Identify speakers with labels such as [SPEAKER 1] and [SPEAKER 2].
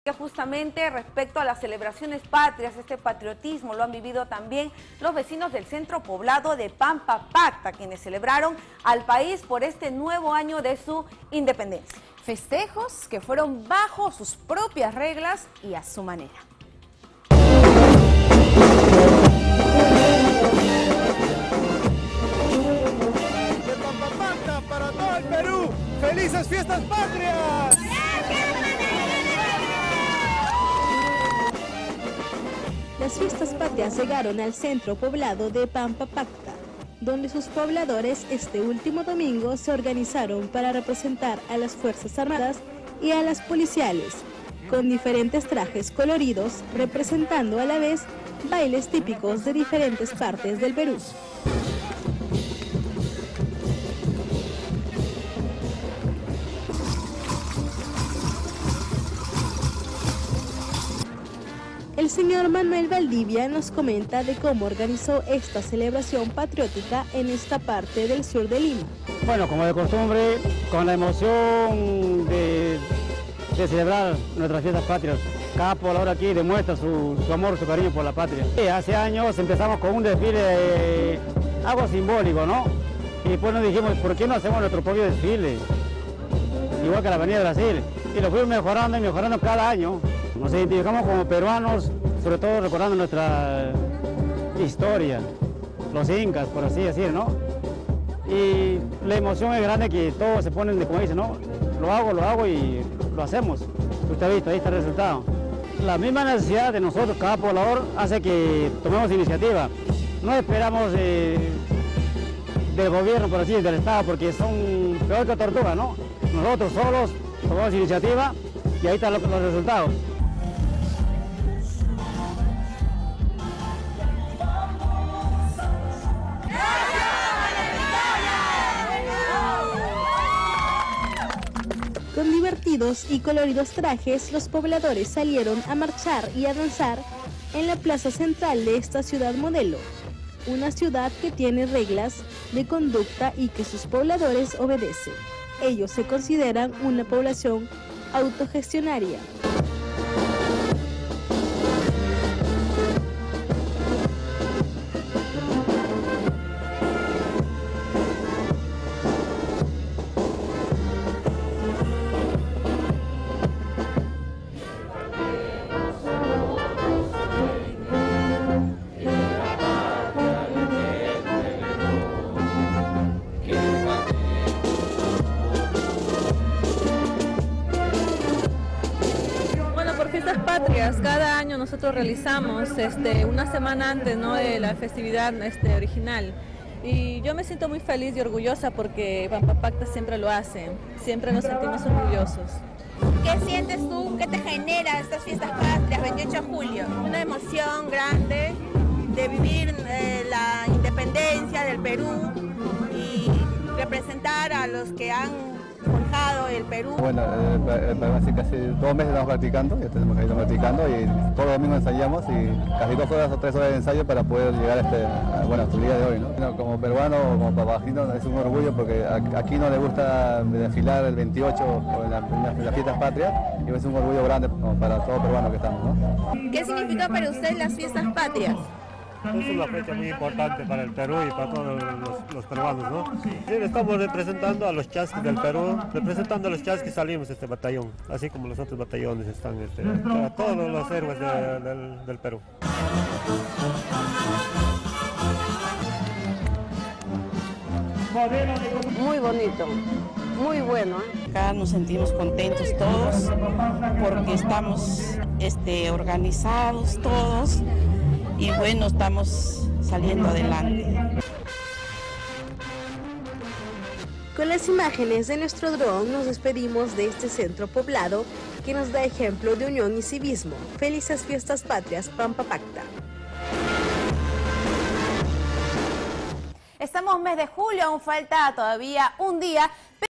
[SPEAKER 1] Justamente respecto a las celebraciones patrias, este patriotismo lo han vivido también los vecinos del centro poblado de Pampa Pacta, quienes celebraron al país por este nuevo año de su independencia.
[SPEAKER 2] Festejos que fueron bajo sus propias reglas y a su manera.
[SPEAKER 3] De Pampa Pacta para todo el Perú, ¡felices fiestas patrias!
[SPEAKER 4] Las fiestas patrias llegaron al centro poblado de Pampa Pacta, donde sus pobladores este último domingo se organizaron para representar a las Fuerzas Armadas y a las policiales, con diferentes trajes coloridos, representando a la vez bailes típicos de diferentes partes del Perú. El señor Manuel Valdivia nos comenta de cómo organizó esta celebración patriótica en esta parte del sur de Lima.
[SPEAKER 5] Bueno, como de costumbre, con la emoción de celebrar nuestras fiestas patrias. Cada poblador aquí demuestra su amor, su cariño por la patria. Hace años empezamos con un desfile, algo simbólico, ¿no? Y después nos dijimos, ¿por qué no hacemos nuestro propio desfile? Igual que la Avenida Brasil. Y lo fuimos mejorando y mejorando cada año. Nos identificamos como peruanos, sobre todo recordando nuestra historia, los incas, por así decir, ¿no? Y la emoción es grande que todos se ponen, como dicen, ¿no? Lo hago y lo hacemos. Usted ha visto, ahí está el resultado. La misma necesidad de nosotros, cada poblador, hace que tomemos iniciativa. No esperamos del gobierno, por así decirlo, del Estado, porque son peor que tortugas, ¿no? Nosotros solos tomamos iniciativa y ahí están los resultados.
[SPEAKER 4] Con divertidos y coloridos trajes, los pobladores salieron a marchar y a danzar en la plaza central de esta ciudad modelo, una ciudad que tiene reglas de conducta y que sus pobladores obedecen. Ellos se consideran una población autogestionaria.
[SPEAKER 6] Patrias, cada año nosotros realizamos una semana antes, ¿no?, de la festividad original, y yo me siento muy feliz y orgullosa porque Pampa Pacta siempre lo hace, siempre nos sentimos orgullosos.
[SPEAKER 7] ¿Qué sientes tú? ¿Qué te genera estas fiestas patrias, 28 de julio? Una emoción grande de vivir la independencia del Perú y representar a los que han forjado el Perú.
[SPEAKER 8] Bueno, hace casi 2 meses estamos practicando, ya tenemos que ir practicando y todos los domingos ensayamos y casi 2 horas o 3 horas de ensayo para poder llegar a este día de hoy, ¿no? Bueno, como peruano, como papagino, es un orgullo porque aquí no le gusta desfilar el 28 en las fiestas patrias y es un orgullo grande para todo peruano que estamos, ¿no?
[SPEAKER 7] ¿Qué significa para usted las fiestas patrias?
[SPEAKER 9] Es una fecha muy importante para el Perú y para todos los peruanos, ¿no? Bien, estamos representando a los chasquis del Perú, representando a los chasquis salimos de este batallón, así como los otros batallones están, para todos los héroes del Perú.
[SPEAKER 10] Muy bonito, muy bueno. Acá nos sentimos contentos todos porque estamos organizados todos. Y bueno, estamos saliendo adelante.
[SPEAKER 4] Con las imágenes de nuestro dron nos despedimos de este centro poblado que nos da ejemplo de unión y civismo. Felices fiestas patrias, Pampa Pacta.
[SPEAKER 2] Estamos mes de julio, aún falta todavía un día